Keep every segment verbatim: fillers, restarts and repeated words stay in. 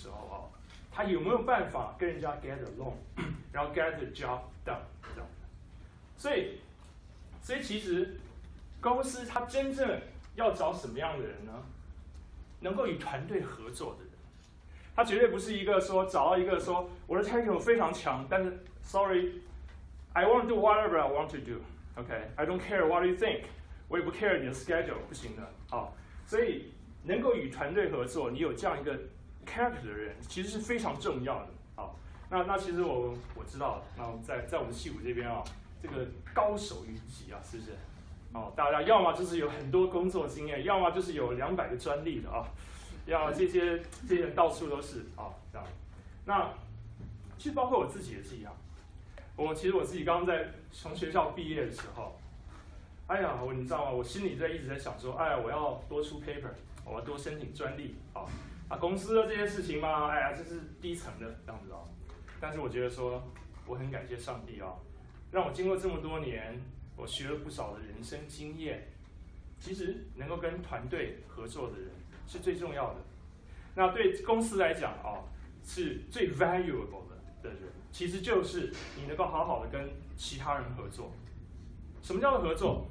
时候啊，他有没有办法跟人家 get along， 然后 get the job done 这样。所以，所以其实公司它真正要找什么样的人呢？能够与团队合作的人。他绝对不是一个说找到一个说我的 technical 非常强，但是 sorry，I want to do whatever I want to do，OK，I don't care what you think， 我也不 care 你的 schedule， 不行的，好，所以能够与团队合作，你有这样一个 character 的人，其实是非常重要的，好，那那其实我我知道，那在在我们矽谷这边啊，这个高手云集啊，是不是？哦，大家要么就是有很多工作经验，要么就是有两百个专利的啊。要这些这些人到处都是啊，这样。那其实包括我自己也是一样。我其实我自己刚刚在从学校毕业的时候，哎呀，我你知道吗？我心里在一直在想说，哎呀，我要多出 paper， 我要多申请专利啊。啊，公司的这些事情嘛，哎呀，这是低层的这样子啊。但是我觉得说，我很感谢上帝啊，让我经过这么多年，我学了不少的人生经验。其实能够跟团队合作的人是最重要的。那对公司来讲啊，是最 valuable 的的人，其实就是你能够好好的跟其他人合作。什么叫做合作？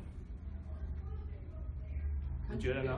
你觉得呢？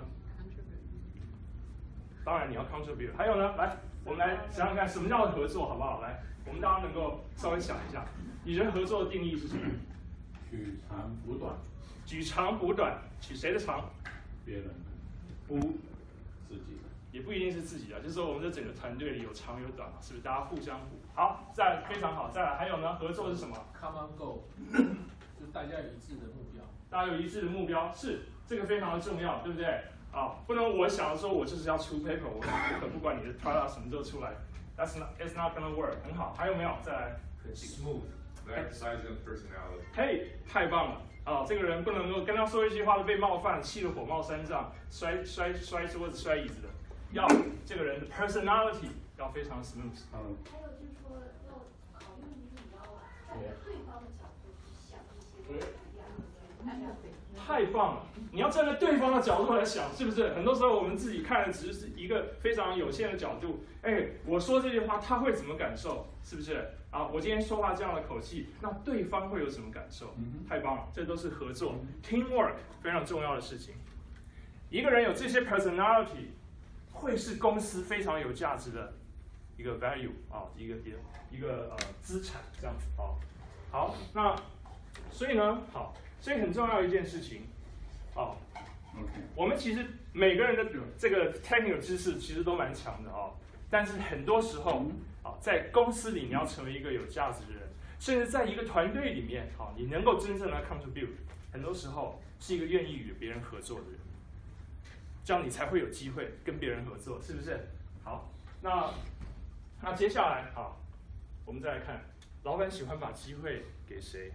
当然你要 contribute。还有呢，来，我们来想想看，什么叫做合作，好不好？来，我们大家能够稍微想一下，与人合作的定义是什么？ 取长补短。 取长补短，取谁的长？ 别人的。 补自己的。 也不一定是自己的，就是说我们这整个团队里有长有短嘛，是不是？大家互相补。好，再来非常好，再来还有呢？合作是什么 ？Common goal， 就是大家有一致的目标。 大家有一致的目标，是这个非常的重要，对不对？啊，不能我想说我就是要出 paper， 我我可不管你的 product 什么时候出来 ，That's not it's not gonna work， 很好。还有没有？再来 ，smooth，that size and personality。 嘿，太棒了！啊，这个人不能够跟他说一句话就被冒犯，气得火冒三丈，摔摔摔桌子、摔椅子的。要这个人的 personality 要非常 smooth。 嗯。还有就是说要考虑就是你要站在对方的角度去想一些不一样的。 太棒了！你要站在对方的角度来想，是不是？很多时候我们自己看的只是一个非常有限的角度。哎，我说这句话他会怎么感受？是不是？啊，我今天说话这样的口气，那对方会有什么感受？太棒了，这都是合作 teamwork 非常重要的事情。一个人有这些 personality， 会是公司非常有价值的一个 value 啊，一个一个一个呃资产这样子啊。好，那所以呢，好。所以很重要的一件事情，哦， okay. 我们其实每个人的这个 technical 知识其实都蛮强的哦，但是很多时候啊，在公司里你要成为一个有价值的人，甚至在一个团队里面，啊，你能够真正的 contribute， 很多时候是一个愿意与别人合作的人，这样你才会有机会跟别人合作，是不是？好，那那接下来啊，我们再来看，老板喜欢把机会给谁？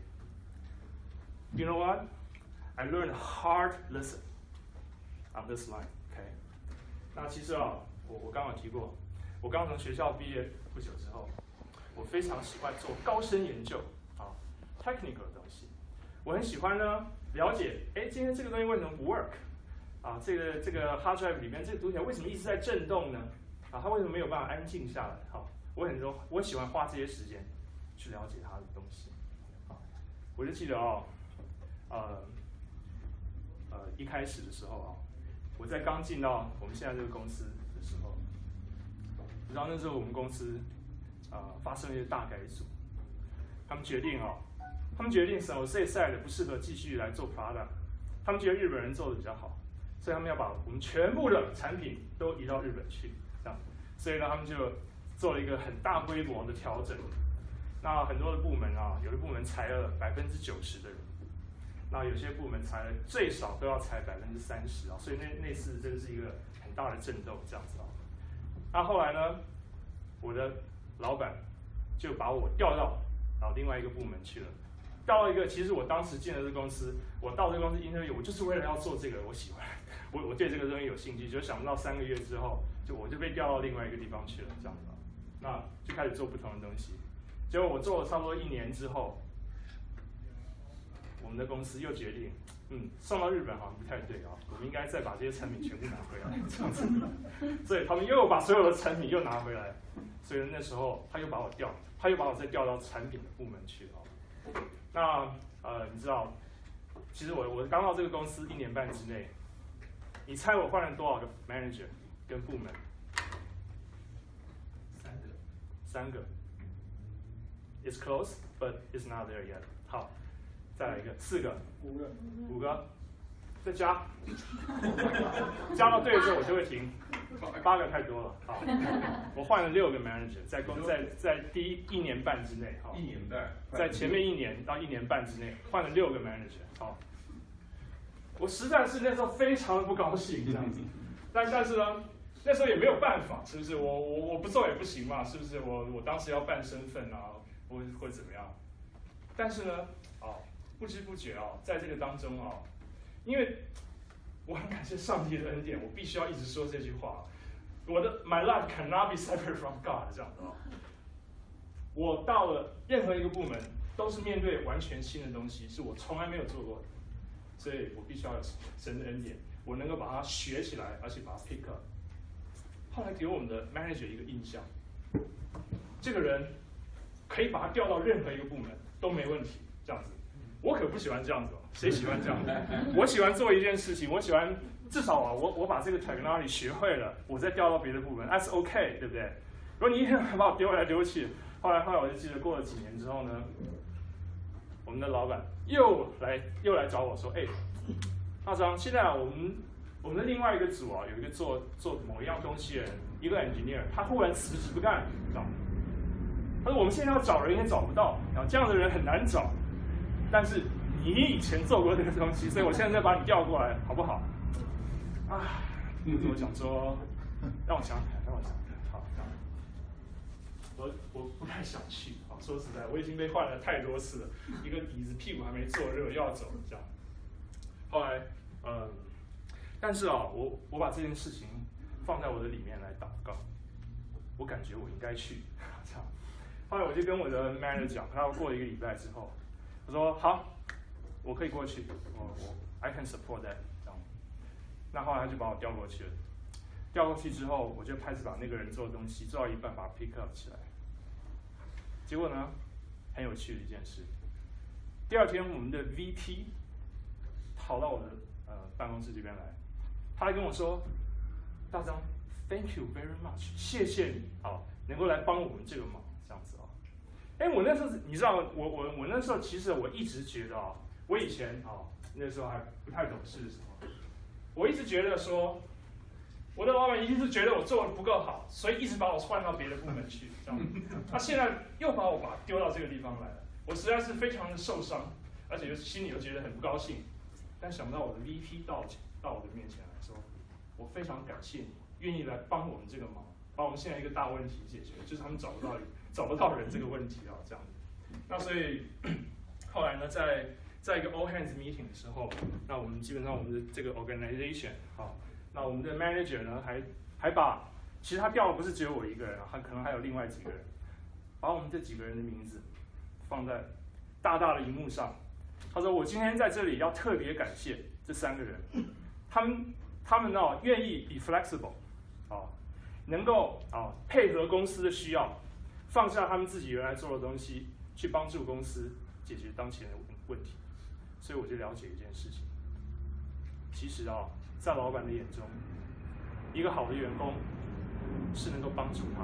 You know what? I learned a hard lesson on this line. OK， 那其实啊，我我刚刚有提过，我刚从学校毕业不久之后，我非常喜欢做高深研究啊 ，technical 的东西。我很喜欢呢了解，哎，今天这个东西为什么不 work？ 啊，这个这个 hard drive 里面这个读起来为什么一直在震动呢？啊，它为什么没有办法安静下来？好，我很多我喜欢花这些时间去了解它的东西。啊，我就记得哦。 呃，呃，一开始的时候啊，我在刚进到我们现在这个公司的时候，然后那时候我们公司啊、呃、发生了一个大改组，他们决定哦，他们决定 San Jose side 不适合继续来做 product， 他们觉得日本人做的比较好，所以他们要把我们全部的产品都移到日本去，这样，所以呢，他们就做了一个很大规模的调整，那很多的部门啊，有的部门裁了百分之九十的人。 那有些部门裁了最少都要裁百分之三十啊，所以那那次真的是一个很大的震动，这样子啊。那后来呢，我的老板就把我调到啊另外一个部门去了，调到一个其实我当时进了这公司，我到这个公司 interview， 我就是为了要做这个，我喜欢，我我对这个东西有兴趣，就想不到三个月之后，就我就被调到另外一个地方去了，这样子啊。那就开始做不同的东西，结果我做了差不多一年之后。 我们的公司又决定，嗯，送到日本好像不太对啊，我们应该再把这些产品全部拿回来，这样子。所以他们又把所有的产品又拿回来，所以那时候他又把我调，他又把我再调到产品的部门去啊。那呃，你知道，其实我我刚到这个公司一年半之内，你猜我换了多少个 manager 跟部门？ 三个， 三个。It's close, but it's not there yet. 好，再来一个，四个， 五个， 五个，再加，加到对的时候我就会停。八个太多了，好，我换了六个 manager， 在公在在第一一年半之内，好， 一年半， 在前面一年到一年半之内换了六个 manager， 好，我实在是那时候非常的不高兴这样子，但但是呢，那时候也没有办法，是不是？我我我不做也不行嘛，是不是？我我当时要办身份啊，或或怎么样？但是呢，哦，不知不觉哦，在这个当中哦，因为我很感谢上帝的恩典，我必须要一直说这句话。我的 My life cannot be separate from God 这样的哦。我到了任何一个部门，都是面对完全新的东西，是我从来没有做过的，所以我必须要有神的恩典，我能够把它学起来，而且把它 pick up。后来给我们的 manager 一个印象，这个人可以把他调到任何一个部门都没问题，这样子。我可不喜欢这样子哦，谁喜欢这样子？我喜欢做一件事情，我喜欢至少啊，我我把这个 technology 学会了，我再调到别的部门 ，that's OK， 对不对？如果你一天把我丢来丢去，后来后来我就记得过了几年之后呢，我们的老板又来又来找我说，哎，大张，现在啊我们我们的另外一个组啊有一个做做某一样东西的人，一个 engineer， 他忽然辞职不干，知道吗？他说我们现在要找人也找不到，然后这样的人很难找。但是你以前做过这个东西，所以我现在再把你调过来，好不好？啊，我想说，让我想想看，让我想想看，好，我我不太想去啊。说实在，我已经被换了太多次了，一个椅子屁股还没坐热，又要走了这样。后来，嗯，但是啊，我我把这件事情放在我的里面来祷告，我感觉我应该去，这样。后来我就跟我的 manager 讲，然后过了一个礼拜之后。我说好，我可以过去，我我 I can support that 这样。那后来他就把我调过去了，调过去之后，我就开始把那个人做的东西做到一半，把它 pick up 起来。结果呢，很有趣的一件事。第二天，我们的 V P 跑到我的呃办公室这边来，他还跟我说：“大张 ，Thank you very much， 谢谢你啊，能够来帮我们这个忙，这样子啊。”哎，我那时候你知道，我我我那时候其实我一直觉得啊，我以前啊那时候还不太懂事的时候，我一直觉得说，我的老板一定是觉得我做的不够好，所以一直把我换到别的部门去，这样。他现在又把我把丢到这个地方来了，我实在是非常的受伤，而且又心里又觉得很不高兴。但想不到我的 V P 到到我的面前来说，我非常感谢你，愿意来帮我们这个忙，把我们现在一个大问题解决，就是他们找不到找不到人这个问题啊，这样。那所以后来呢，在在一个 all hands meeting 的时候，那我们基本上我们的这个 organization 好，那我们的 manager 呢还还把，其实他调的不是只有我一个人啊，他可能还有另外几个人，把我们这几个人的名字放在大大的荧幕上。他说我今天在这里要特别感谢这三个人，他们他们哦愿意 be flexible 啊，能够啊配合公司的需要，放下他们自己原来做的东西，去帮助公司解决当前的问题。所以我就了解一件事情，其实啊，在老板的眼中，一个好的员工是能够帮助他，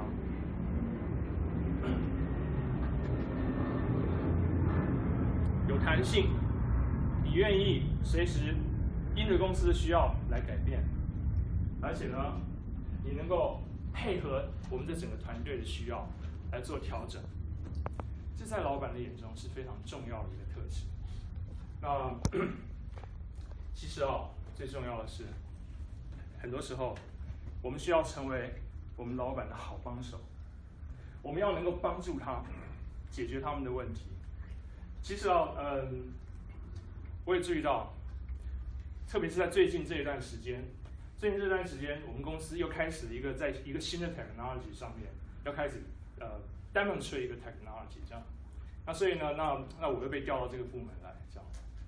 有弹性，你愿意随时因着公司的需要来改变，而且呢，你能够配合我们的整个团队的需要来做调整，这在老板的眼中是非常重要的一个特质。那其实啊，最重要的是，很多时候我们需要成为我们老板的好帮手，我们要能够帮助他解决他们的问题。其实啊，嗯，我也注意到，特别是在最近这一段时间，最近这段时间，我们公司又开始一个在一个新的 technology 上面，要开始呃 demonstrate 一个 technology 这样。那所以呢，那那我又被调到这个部门来，这样。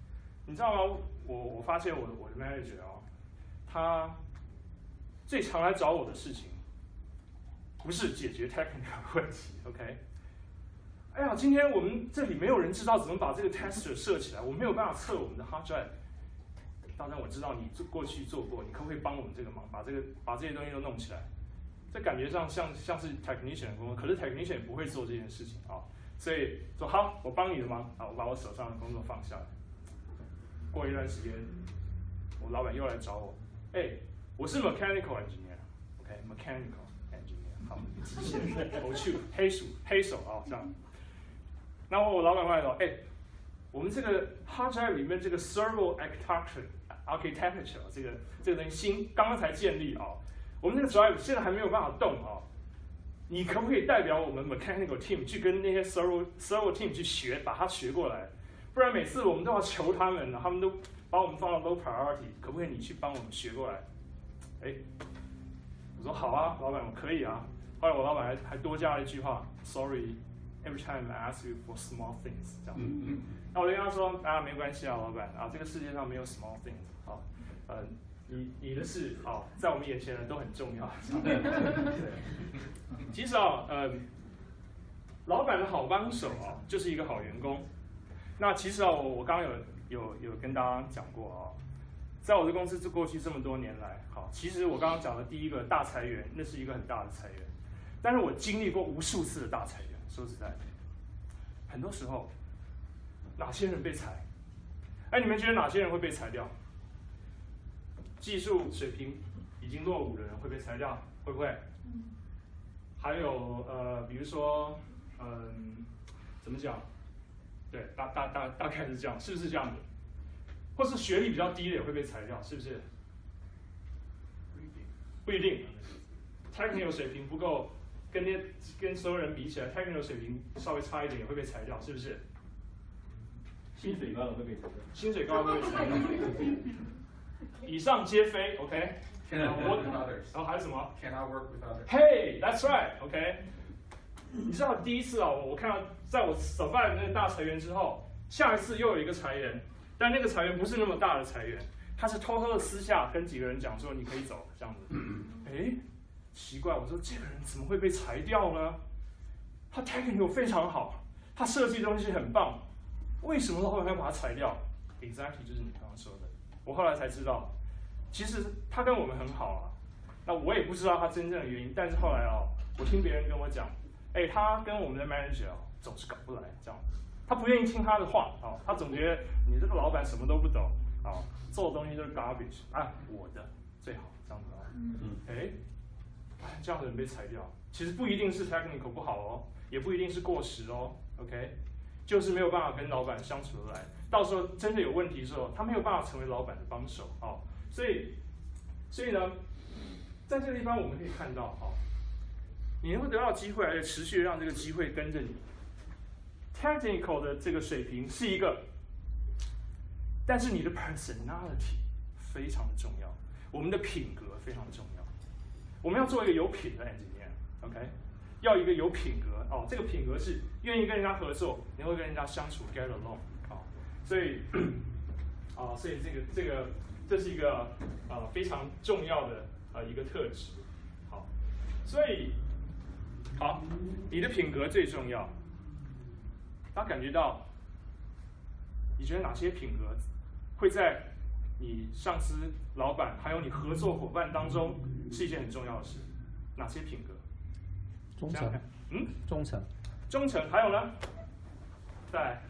你知道吗？我我发现我的我的 manager 哦，他最常来找我的事情，不是解决 technical 问题 ，OK？ 哎呀，今天我们这里没有人知道怎么把这个 tester 设起来，我没有办法测我们的 hard drive。当然我知道你做过去做过，你可不可以帮我们这个忙，把这个把这些东西都弄起来？这感觉上像像是 technician 的工作，可是 technician 也不会做这件事情啊，所以说好，我帮你的忙啊，我把我手上的工作放下来。过一段时间，我老板又来找我，哎，我是 mechanical engineer，OK，mechanical engineer， 好，机械人，我去黑鼠黑手啊这样。然后我老板过来说，哎，我们这个 hard drive 里面这个 servo architecture architecture 这个这个东西新刚刚才建立啊。我们这个 drive 现在还没有办法动啊，你可不可以代表我们 mechanical team 去跟那些 servo servo team 去学，把它学过来？不然每次我们都要求他们，他们都把我们放到 low priority， 可不可以你去帮我们学过来？哎，我说好啊，老板我可以啊。后来我老板还还多加了一句话 ，Sorry，every time I ask you for small things， 这样。嗯嗯。那我就跟他说啊，没关系啊，老板啊，这个世界上没有 small things 啊，呃。你你的事啊，在我们眼前人都很重要。对，其实啊，呃，老板的好帮手啊，就是一个好员工。那其实啊，我我刚刚有有有跟大家讲过啊，在我的公司这过去这么多年来，好，其实我刚刚讲的第一个大裁员，那是一个很大的裁员，但是我经历过无数次的大裁员。说实在，很多时候，哪些人被裁？哎，你们觉得哪些人会被裁掉？技术水平已经落伍的人会被裁掉，会不会？还有呃，比如说，嗯，怎么讲？对，大大大大概是这样，是不是这样的？或是学历比较低的也会被裁掉，是不是？不一定，不一定。technical 水平不够，跟那跟所有人比起来 ，technical 水平稍微差一点也会被裁掉，是不是？ 薪水高的会被裁掉。 薪水高的会被裁掉。以上皆非 ，OK。然后还有什么 ？Cannot work with others. Hey, that's right, OK。你知道第一次啊，我看到在我 survive 那个大裁员之后，下一次又有一个裁员，但那个裁员不是那么大的裁员，他是偷偷的私下跟几个人讲说你可以走这样子。哎，奇怪，我说这个人怎么会被裁掉呢？他 technical 非常好，他设计东西很棒，为什么老板会把他裁掉 ？Exactly 就是你刚刚说的。我后来才知道，其实他跟我们很好啊。那我也不知道他真正的原因，但是后来啊，我听别人跟我讲，哎，他跟我们的 manager 啊总是搞不来这样子，他不愿意听他的话啊，他总觉得你这个老板什么都不懂啊，做的东西都是 garbage 啊，我的最好这样子啊。嗯。哎，这样的人被裁掉，其实不一定是 technical 不好哦，也不一定是过时哦 ，OK， 就是没有办法跟老板相处得来。到时候真的有问题的时候，他没有办法成为老板的帮手啊、哦，所以，所以呢，在这个地方我们可以看到啊、哦，你能够得到机会，而且持续的让这个机会跟着你。technical 的这个水平是一个，但是你的 personality 非常的重要，我们的品格非常的重要。我们要做一个有品的 engineer，OK，、okay? 要一个有品格哦，这个品格是愿意跟人家合作，能够跟人家相处 get along。所以，啊，所以这个这个这是一个啊非常重要的啊一个特质，好，所以好，你的品格最重要。大家感觉到，你觉得哪些品格会在你上司、老板还有你合作伙伴当中是一件很重要的事？哪些品格？ 忠诚。 嗯， 忠诚。 忠诚，还有呢？再来。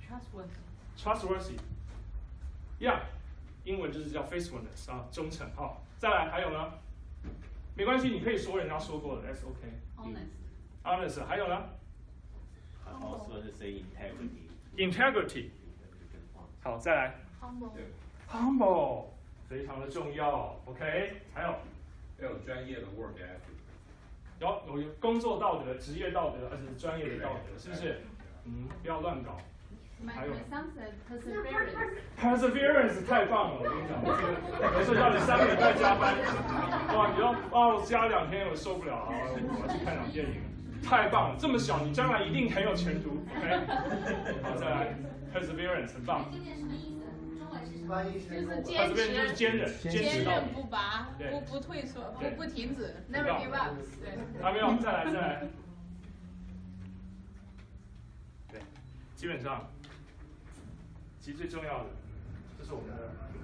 Trustworthy。 Trustworthy，yeah， 英文就是叫 faithfulness 啊，忠诚。好，再来还有呢？没关系，你可以说人家说过的 ，that's OK。Honest。Honest， 还有呢 ？Also to say integrity。Integrity。好，再来。Humble。Humble， 非常的重要。OK， 还有要有专业的 work ethic。 有有工作道德、职业道德，而且是专业的道德，是不是？嗯，不要乱搞。还有 perseverance 太棒了，我跟你讲，有时候叫你三个礼拜加班，哇，你说哦，我加两天我受不了啊，我要去看场电影，太棒了，这么小，你将来一定很有前途 ，OK？ 好，再来 perseverance 很棒。 这件什么意思？中文翻译成就是他这边就是坚忍，坚坚持到底。 韧不拔，不不退缩，不不停止 ，never give up。对。 还没有，再来再来。对，基本上，其实最重要的，这是我们的，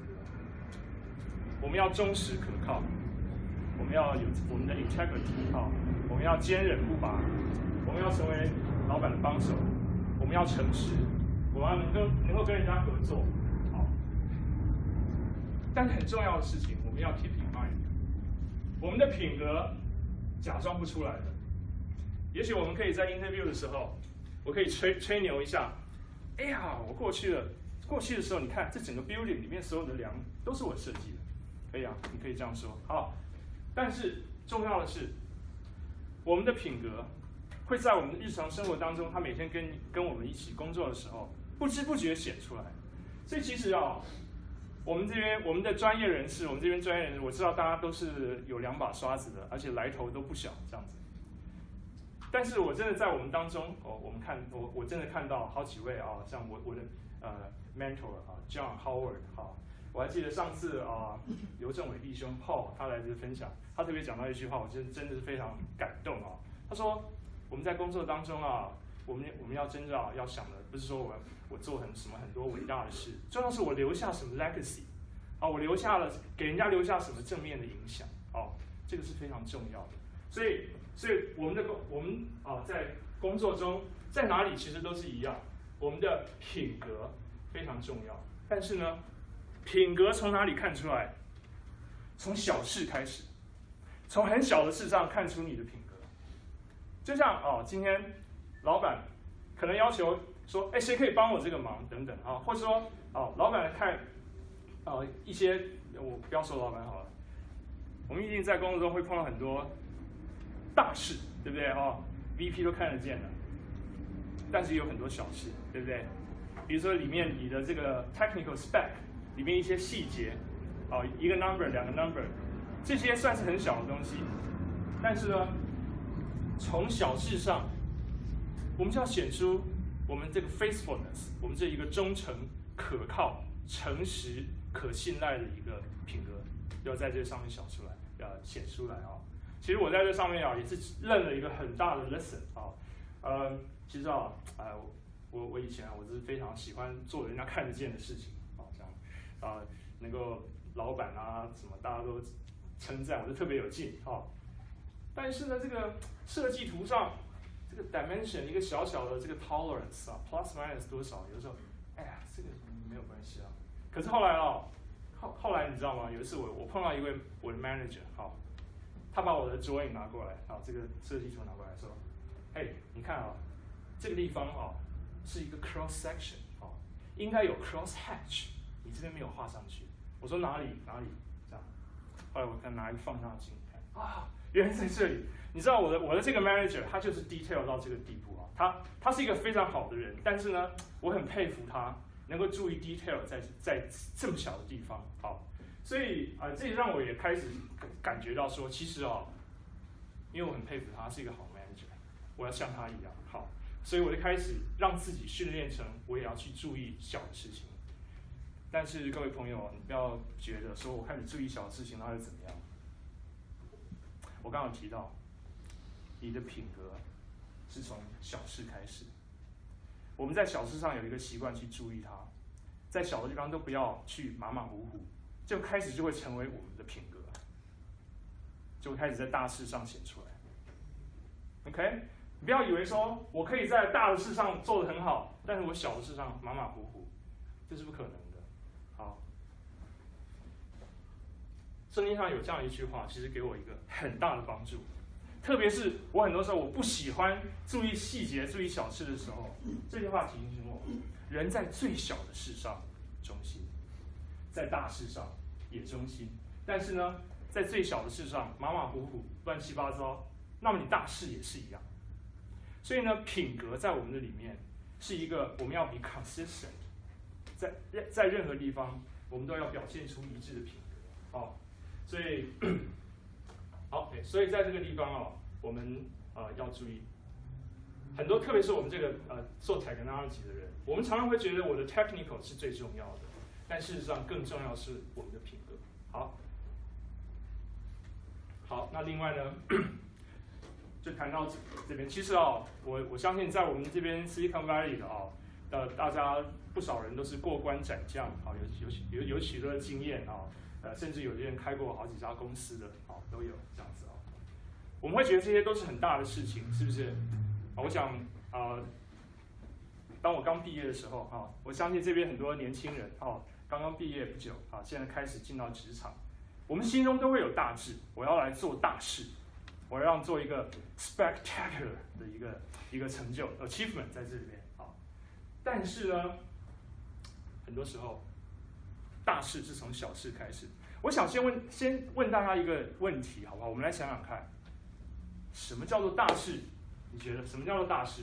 我们要忠实可靠，我们要有我们的 integrity 好，我们要坚韧不拔，我们要成为老板的帮手，我们要诚实，我们要能够能够跟人家合作，好。但是很重要的事情，我们要 keep in mind， 我们的品格假装不出来的。也许我们可以在 interview 的时候，我可以吹吹牛一下，哎呀，我过去了，过去的时候，你看这整个 building 里面所有的梁都是我设计的，可以啊，你可以这样说，好。但是重要的是，我们的品格会在我们的日常生活当中，他每天跟跟我们一起工作的时候，不知不觉显出来。所以其实啊，我们这边我们的专业人士，我们这边专业人士，我知道大家都是有两把刷子的，而且来头都不小，这样子。但是我真的在我们当中，哦，我们看我我真的看到好几位啊，像我我的呃 mentor 啊 John Howard 哈，我还记得上次啊刘正伟弟兄 Paul 他来这分享，他特别讲到一句话，我真真的是非常感动啊。他说我们在工作当中啊，我们我们要真正要想的不是说我我做很什么很多伟大的事，重要是我留下什么 legacy 啊，我留下了给人家留下什么正面的影响哦，这个是非常重要的。所以。所以我们的我们啊，在工作中在哪里其实都是一样，我们的品格非常重要。但是呢，品格从哪里看出来？从小事开始，从很小的事上看出你的品格。就像哦，今天老板可能要求说，哎，谁可以帮我这个忙等等啊，或者说哦，老板看啊一些，我不要说老板好了，我们一定在工作中会碰到很多。大事对不对哦 ？V P 都看得见的，但是有很多小事，对不对？比如说里面你的这个 technical spec 里面一些细节，哦，一个 number 两个 number， 这些算是很小的东西，但是呢，从小事上，我们就要显出我们这个 faithfulness， 我们这一个忠诚、可靠、诚实、可信赖的一个品格，要在这上面小出来，呃，显出来啊。其实我在这上面啊，也是认了一个很大的 lesson 啊，呃，其实啊，哎、呃，我我以前啊，我是非常喜欢做人家看得见的事情啊，这样啊，能够老板啊什么大家都称赞，我就特别有劲啊。但是呢，这个设计图上这个 dimension 一个小小的这个 tolerance 啊 ，plus minus 多少，有时候，哎呀，这个没有关系啊。可是后来啊，后后来你知道吗？有一次我我碰到一位我的 manager 好。他把我的 drawing 拿过来，啊，这个设计图拿过来说，哎，你看啊，这个地方啊是一个 cross section 啊，应该有 cross hatch， 你这边没有画上去。我说哪里哪里这样，后来我看拿一个放大镜看，啊，原来在这里。你知道我的我的这个 manager 他就是 detail 到这个地步啊，他他是一个非常好的人，但是呢，我很佩服他能够注意 detail 在在这么小的地方，好。所以啊、呃，这也让我也开始感觉到说，其实啊，因为我很佩服他是一个好 manager， 我要像他一样好，所以我就开始让自己训练成我也要去注意小的事情。但是各位朋友，你不要觉得说我开始注意小的事情，那会怎么样？我刚刚提到，你的品格是从小事开始。我们在小事上有一个习惯去注意它，在小的地方都不要去马马虎虎。就开始就会成为我们的品格，就会开始在大事上显出来。OK， 你不要以为说我可以在大的事上做得很好，但是我小的事上马马虎虎，这是不可能的。好，圣经上有这样一句话，其实给我一个很大的帮助，特别是我很多时候我不喜欢注意细节、注意小事的时候，这句话提醒我：人在最小的事上忠心。在大事上也忠心，但是呢，在最小的事上马马虎虎、乱七八糟，那么你大事也是一样。所以呢，品格在我们的里面是一个我们要 be consistent， 在在任何地方我们都要表现出一致的品格。哦，所以好，所以在这个地方哦，我们呃要注意很多，特别是我们这个呃做 technology 的人，我们常常会觉得我的 technical 是最重要的。 但事实上更重要是我们的品格。好，好，那另外呢，就谈到这边，其实啊，我我相信在我们这边 Silicon Valley 的啊，呃，大家不少人都是过关斩将，啊，有有有有许多的经验啊，呃，甚至有些人开过好几家公司的，啊，都有这样子啊。我们会觉得这些都是很大的事情，是不是？啊，我想啊、呃，当我刚毕业的时候啊，我相信这边很多年轻人啊，刚刚毕业不久啊，现在开始进到职场，我们心中都会有大志，我要来做大事，我要做一个 spectacular 的一个一个成就 achievement 在这里面啊。但是呢，很多时候大事是从小事开始。我想先问先问大家一个问题，好不好？我们来想想看。什么叫做大事？你觉得什么叫做大事？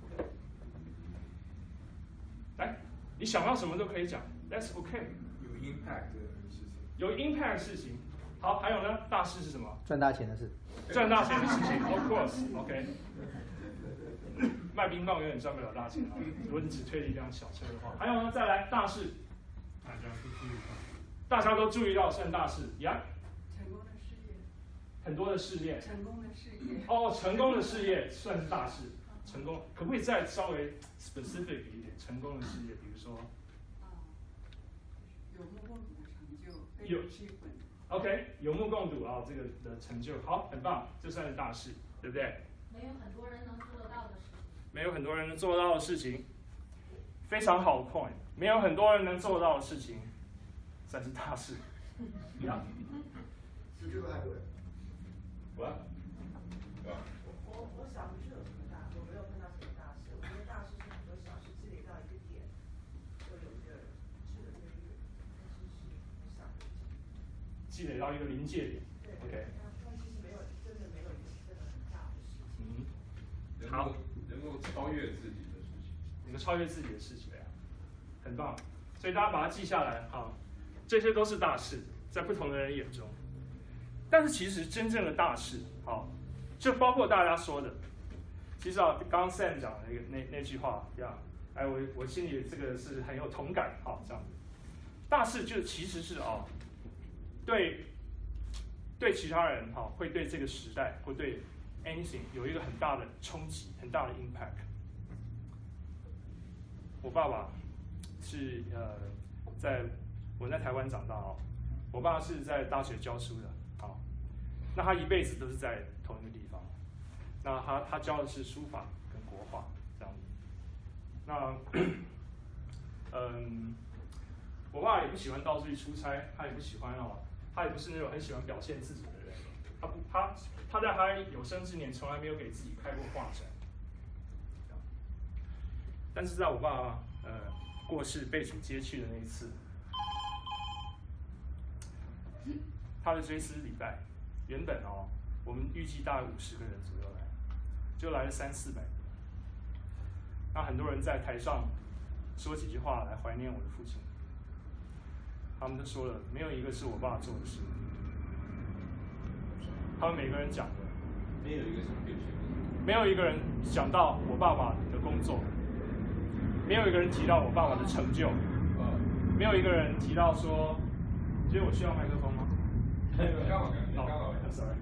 来，你想到什么都可以讲 ，That's OK。 有 impact 的事情。 有 impact 的事情。好，还有呢？大事是什么？ 赚大钱的事。 赚大钱的事情 ，Of course，OK。卖冰棒永远赚不了大钱啊！如果你只推了一辆小车的话，还有呢？再来大事，大家都注意到，大家都注意到算大事呀。 成功的事业。 很多的事业。 成功的事业。 哦，成功的事业算是大事。成功可不可以再稍微 specific 一点？成功的事业，比如说。 啊，有目共睹的成就，被有气氛。 OK， 有目共睹啊，这个的成就好，很棒，这算是大事，对不对？ 没有很多人能做得到的事情。 没有很多人能做得到的事情，非常好的 point。没有很多人能做得到的事情，算是大事。呀， 是这个还对。 我。 我我想不是有什么大，我没有看到什么大事。我觉得大事是很多小事积累到一个点，就有一个质的飞跃，但是是不想的。 积累到一个临界点。OK。 但其实没有，真的没有一个真的很大的事情。 嗯。 能够能够超越自己的事情。 能够超越自己的事情呀，很棒。所以大家把它记下来哈，这些都是大事，在不同的人眼中。但是其实真正的大事，好，就包括大家说的，其实啊，刚刚 Sam 讲的那个那那句话一样，哎，我我心里这个是很有同感，好，这样子。大事就其实是啊，对对其他人哈，会对这个时代，会对 anything 有一个很大的冲击，很大的 impact。我爸爸是呃，在我在台湾长大哦，我爸是在大学教书的。好，那他一辈子都是在同一个地方。那他他教的是书法跟国画这样子。那嗯，我爸也不喜欢到处去出差，他也不喜欢哦，他也不是那种很喜欢表现自己的人。他不他他在他有生之年从来没有给自己开过画展。但是在我爸呃过世被主接去的那一次。他的追思礼拜，原本哦，我们预计大概五十个人左右来，就来了三四百。那很多人在台上说几句话来怀念我的父亲，他们都说了，没有一个是我爸做的事。他们每个人讲的， 没有一个是对谁的， 没有一个人讲到我爸爸的工作，没有一个人提到我爸爸的成就，没有一个人提到说，你觉得我需要麦克风吗？ 刚好刚好刚好 ，sorry，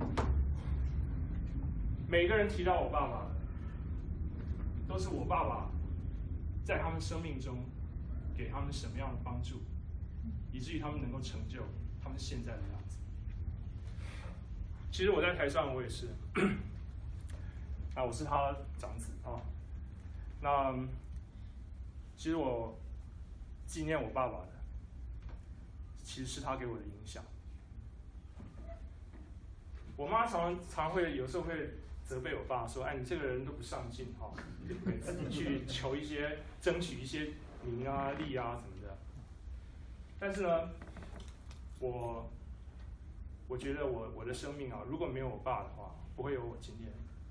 每个人提到我爸爸，都是我爸爸在他们生命中给他们什么样的帮助，以至于他们能够成就他们现在的样子。其实我在台上我也是，啊，我是他长子啊。那其实我纪念我爸爸的，其实是他给我的影响。我妈常常会有时候会责备我爸说：“哎，你这个人都不上进哈，给自己去求一些、争取一些名啊、利啊什么的。”但是呢，我我觉得我我的生命啊，如果没有我爸的话，不会有我今天。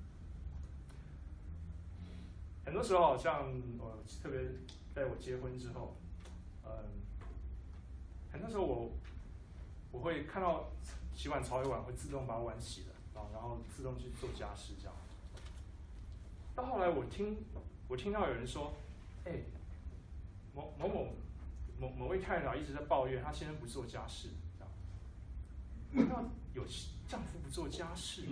很多时候，好像呃，特别在我结婚之后，嗯，很多时候我我会看到洗碗槽有碗会自动把碗洗了啊，然后自动去做家事这样。到后来我听我听到有人说，哎，某某某某某位太太一直在抱怨她先生不做家事，这样，那有丈夫不做家事，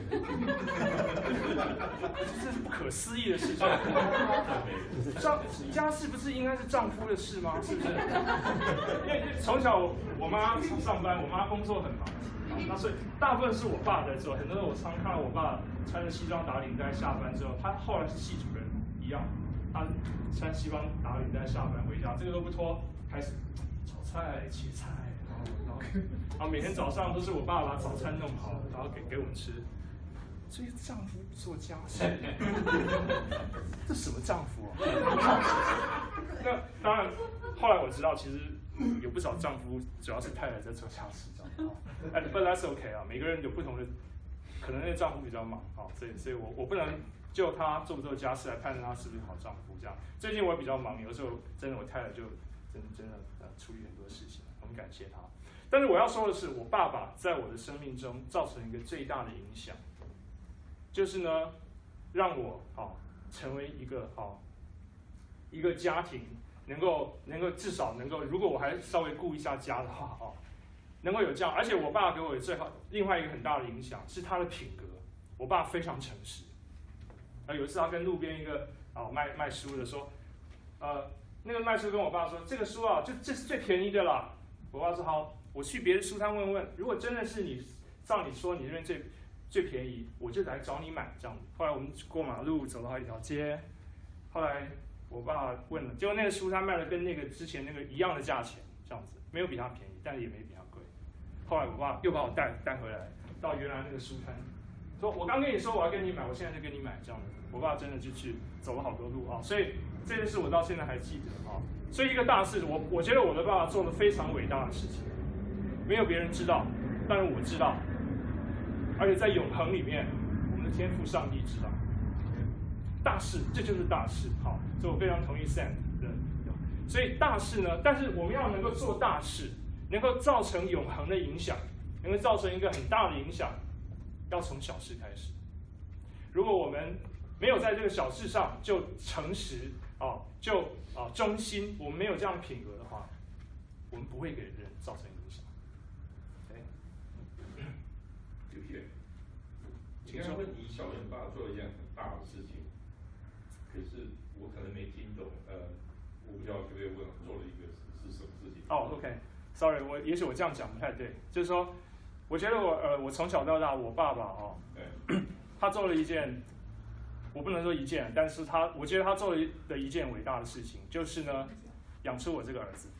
这是不可思议的事情。丈家事不是应该是丈夫的事吗？是不是？因为从小我妈上班，我妈工作很忙，那所以大部分是我爸在做。很多人我常看到我爸穿着西装打领带下班之后，他后来是系主任一样，他穿西装打领带下班回家，这个都不脱，开始炒菜切菜。然后，然后每天早上都是我爸把早餐弄好，然后给给我们吃。所以丈夫不做家事，这什么丈夫啊？那当然，后来我知道，其实有不少丈夫主要是太太在做家事，这样。哎 ，but that's OK 啊，每个人有不同的，可能那个丈夫比较忙啊，所以所以我我不能就他做不做家事来判断他是不是好丈夫这样。最近我比较忙，有时候真的我太太就真真的呃处理很多事情，很感谢她。但是我要说的是，我爸爸在我的生命中造成一个最大的影响，就是呢，让我好、哦、成为一个好、哦、一个家庭，能够能够至少能够，如果我还稍微顾一下家的话，哦，能够有这样。而且我爸给我最好另外一个很大的影响是他的品格。我爸非常诚实。啊，有一次他跟路边一个啊、哦、卖卖书的说，呃，那个卖书跟我爸说，这个书啊，就这是最便宜的啦。我爸说好。我去别的书摊问问，如果真的是你照你说你那边最最便宜，我就来找你买这样子。后来我们过马路走到一条街，后来我爸问了，结果那个书摊卖的跟那个之前那个一样的价钱，这样子没有比他便宜，但是也没比他贵。后来我爸又把我带带回来到原来那个书摊，说我刚跟你说我要跟你买，我现在就跟你买这样子。我爸真的就去走了好多路啊，所以这件事我到现在还记得啊。所以一个大事，我我觉得我的爸爸做了非常伟大的事情。没有别人知道，但是我知道，而且在永恒里面，我们的天父上帝知道。大事，这就是大事，好，所以我非常同意 Sam 的。所以大事呢，但是我们要能够做大事，能够造成永恒的影响，能够造成一个很大的影响，要从小事开始。如果我们没有在这个小事上就诚实啊，就啊忠心，我们没有这样的品格的话，我们不会给人造成影响。 有些，你刚刚问你小人爸做了一件很大的事情，可是我可能没听懂，呃，我不知道可不可以问做了一个是什么事情？ 哦 ，OK，Sorry， 我也许我这样讲不太对，就是说，我觉得我呃，我从小到大，我爸爸哦，他做了一件，我不能说一件，但是他，我觉得他做了的一件伟大的事情，就是呢，养出我这个儿子。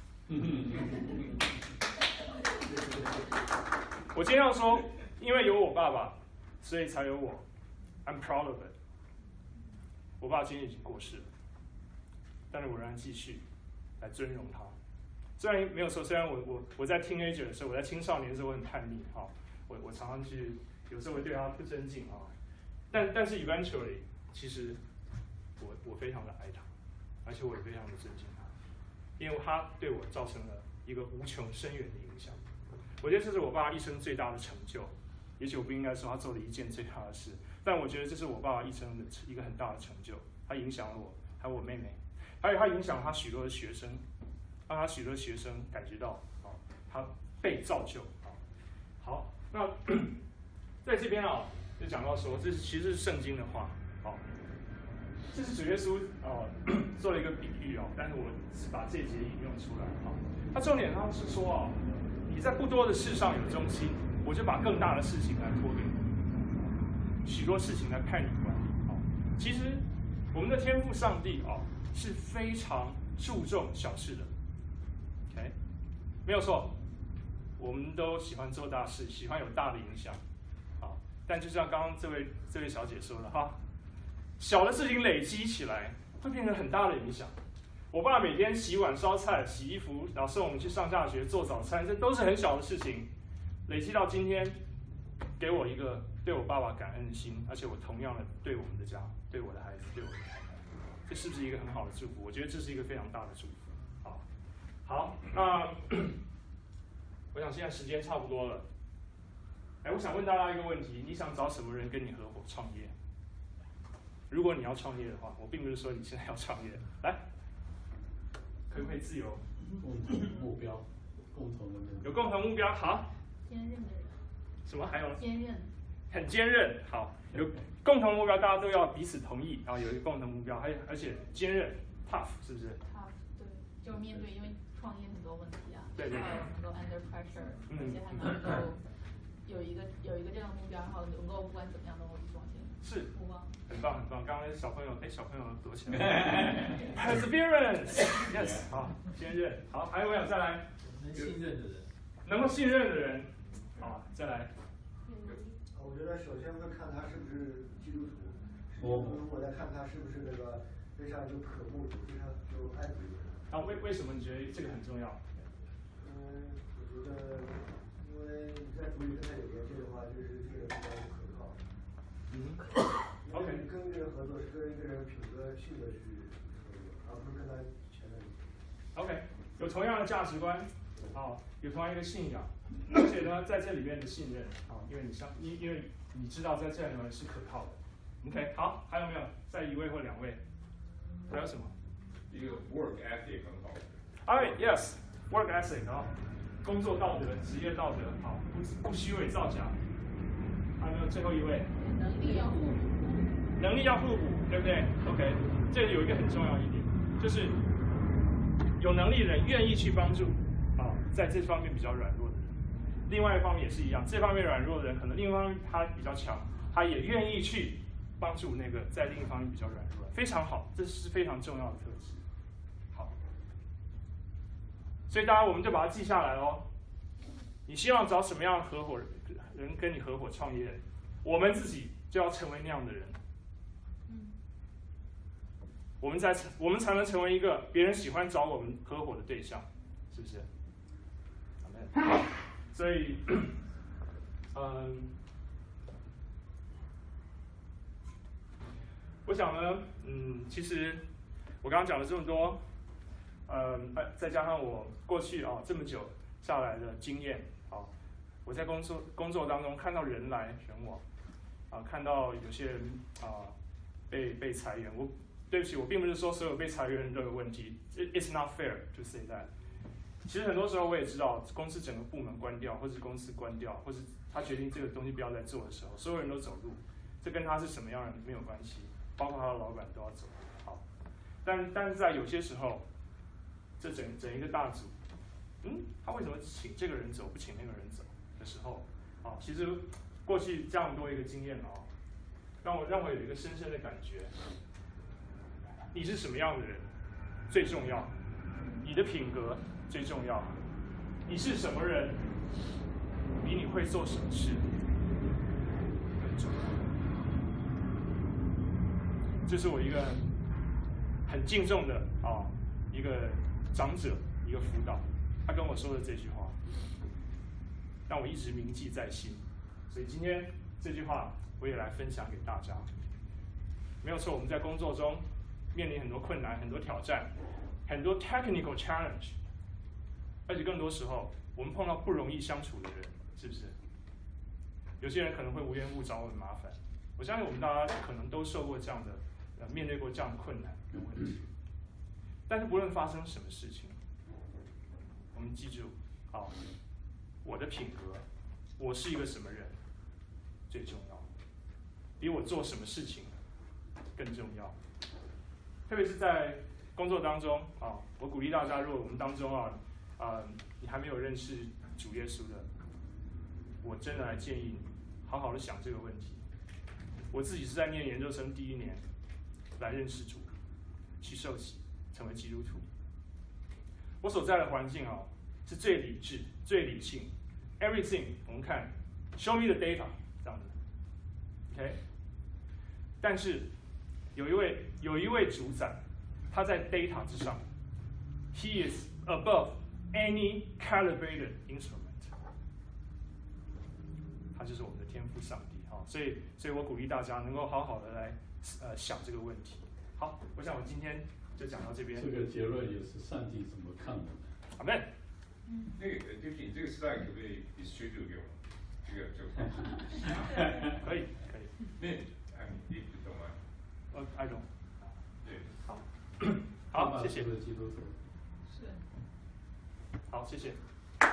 我今天要说，因为有我爸爸，所以才有我。I'm proud of it。我爸今天已经过世了，但是我仍然继续来尊荣他。虽然没有错，虽然我我我在 teenager 的时候，我在青少年的时候我很叛逆哈、哦，我我常常去，有时候会对他不尊敬啊、哦，但但是 eventually 其实我我非常的爱他，而且我也非常的尊敬他，因为他对我造成了一个无穷深远的影响。我觉得这是我爸一生最大的成就，也许我不应该说他做了一件最大的事，但我觉得这是我爸爸一生的一个很大的成就。他影响了我，还有我妹妹，还有他影响了他许多的学生，让他许多学生感觉到啊，他被造就啊。好，那在这边啊，就讲到说，这是其实是圣经的话，好，这是主耶稣啊做了一个比喻啊，但是我是把这节引用出来啊。他重点他是说啊，你在不多的事上有忠心，我就把更大的事情来托给你，许多事情来派你管理啊。其实我们的天父上帝啊是非常注重小事的 ，OK， 没有错，我们都喜欢做大事，喜欢有大的影响，啊，但就像刚刚这位这位小姐说的哈，小的事情累积起来会变成很大的影响。我爸每天洗碗、烧菜、洗衣服，然后送我们去上下学、做早餐，这都是很小的事情，累积到今天，给我一个对我爸爸感恩的心，而且我同样的对我们的家、对我的孩子、对我的太太，这是不是一个很好的祝福？我觉得这是一个非常大的祝福。好，好，那我想现在时间差不多了，哎，我想问大家一个问题：你想找什么人跟你合伙创业？如果你要创业的话，我并不是说你现在要创业，来。可不可以自由共同目标，共同的目标。 有共同目标，好。 坚韧的人。 什么？还有？ 坚韧。 很坚韧，好，有共同目标，大家都要彼此同意，然后有一个共同目标，还有而且坚韧 ，tough 是不是 ？tough 对，就是面对，因为创业很多问题啊， 对对对， 能够 under pressure，、 嗯、 而且还能够有一个有一个这样的目标，然后能够不管怎么样都一直往前。 是， 目光。 很棒很棒。刚刚小朋友，哎，小朋友躲起来。Perseverance，yes， 好，坚韧，好，还有没有？再来。 能信任的人。 能够信任的人，好，再来。 我觉得首先会看他是不是基督徒， 哦， 我再看他是不是那个非常有渴慕主，非常有爱主的人。 啊，为为什么你觉得这个很重要？ 嗯，我觉得，因为在主里跟他有连接的话，就是这个人比较可靠。 嗯 ，OK。跟一个人合作是跟一个人品格、性格去合作，而不是跟他前面。 OK， 有同样的价值观，啊，有同样一个信仰。而且呢，在这里面的信任，啊，因为你相，因因为你知道在这里面是可靠的。OK， 好，还有没有？再一位或两位？还有什么？ 一个 work ethic 很好。 哎 ，yes，work ethic 啊，工作道德、职业道德，好，不不虚伪造假。还有没有最后一位？ 能力要互补。 能力要互补，对不对 ？OK， 这里有一个很重要一点，就是有能力的人愿意去帮助啊，在这方面比较软弱的人。另外一方面也是一样，这方面软弱的人，可能另一方面他比较强，他也愿意去帮助那个在另一方面比较软弱的，非常好，这是非常重要的特质。好，所以当然我们就把它记下来喽。你希望找什么样的合伙人人跟你合伙创业？我们自己就要成为那样的人。我们才我们才能成为一个别人喜欢找我们合伙的对象，是不是？好，所以，嗯，我想呢，嗯，其实我刚刚讲了这么多，嗯，再加上我过去啊这么久下来的经验，啊，我在工作工作当中看到人来人往，啊，看到有些人啊被被裁员，我。对不起，我并不是说所有被裁员人都有问题。It's not fair to say that。其实很多时候我也知道，公司整个部门关掉，或是公司关掉，或是他决定这个东西不要再做的时候，所有人都走路，这跟他是什么样的人没有关系，包括他的老板都要走。好，但但是在有些时候，这整整一个大组，嗯，他为什么请这个人走，不请那个人走的时候，啊，其实过去这样多一个经验哦，让我让我有一个深深的感觉。你是什么样的人最重要，你的品格最重要。你是什么人，比你会做什么事更重要。这是我一个很敬重的啊一个长者，一个辅导，他跟我说的这句话，让我一直铭记在心。所以今天这句话我也来分享给大家。没有错，我们在工作中面临很多困难、很多挑战、很多 technical challenge， 而且更多时候我们碰到不容易相处的人，是不是？有些人可能会无缘无故找我们麻烦，我相信我们大家可能都受过这样的，呃，面对过这样的困难跟问题。但是不论发生什么事情，我们记住，啊，我的品格，我是一个什么人最重要，比我做什么事情更重要。特别是在工作当中啊，我鼓励大家，如果我们当中啊，啊、呃，你还没有认识主耶稣的，我真的来建议你，好好的想这个问题。我自己是在念研究生第一年来认识主，去受洗，成为基督徒。我所在的环境啊，是最理智、最理性 ，everything 我们看 ，show me the data 这样子 ，OK。但是有一位有一位主宰，他在 data 之上 ，he is above any calibrated instrument， 他就是我们的天父上帝哈，所以所以我鼓励大家能够好好的来呃想这个问题。好，我想我今天就讲到这边。 这个结论也是上帝怎么看的？ 阿门。 那个对不起，你这个 slide 可不可以 distribute 给我？这个就可以可以。 那哎，你懂吗？ 呃 ，I don't。 对， 好，好，谢谢。 基督徒。 是。 好，谢谢。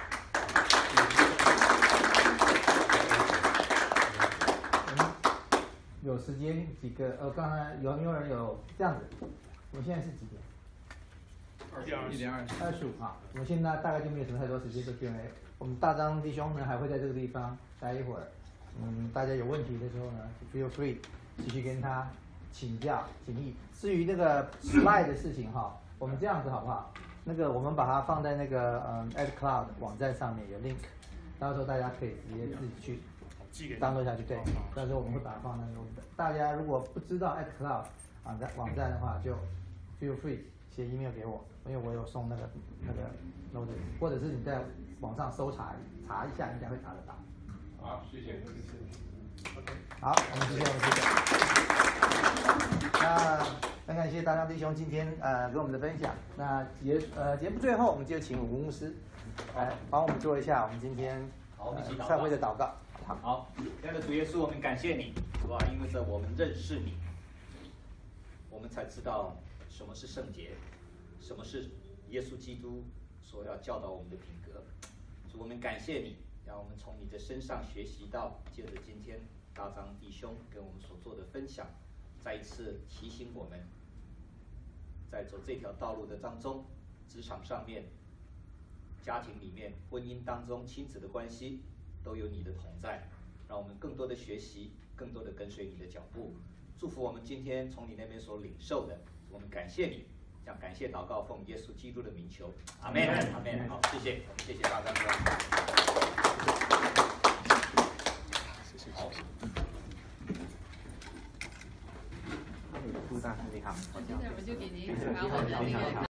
有时间几个呃，刚才有没有人有这样子？我们现在是几点？ 一点二十。 二十五哈。我们现在大概就没有什么太多时间做 Q and A。我们大张弟兄呢还会在这个地方待一会儿。嗯，大家有问题的时候呢 ，feel free 继续跟他请教请益。至于那个 slide 的事情哈，我们这样子好不好？那个我们把它放在那个嗯 Ed Cloud 网站上面有 link， 到时候大家可以直接自己去。download 下去，对，到时候我们会把它放在那个。大家如果不知道 Ed Cloud 网站网站的话，就 feel free 写 email 给我，因为我有送那个那个 notice， 或者是你在网上搜查查一下，应该会查得到。 好，谢谢。 OK， 好，我们谢谢我们谢谢。那很感谢大张弟兄今天呃给我们的分享。那节呃节目最后，我们就请吴牧师来帮我们做一下我们今天好，我们一起祷告。 散会的祷告。 好，亲爱的主耶稣，我们感谢你，主啊，因为这我们认识你，我们才知道什么是圣洁，什么是耶稣基督所要教导我们的品格。主，我们感谢你，让我们从你的身上学习到，借着今天大张弟兄跟我们所做的分享，再一次提醒我们，在走这条道路的当中，职场上面、家庭里面、婚姻当中、亲子的关系。都有你的同在，让我们更多的学习，更多的跟随你的脚步。祝福我们今天从你那边所领受的，我们感谢你，将感谢祷告奉耶稣基督的名求，阿门，阿门。好，谢谢，我们谢谢大家。好， 祝大家健康。 现在我就给您把我的那个。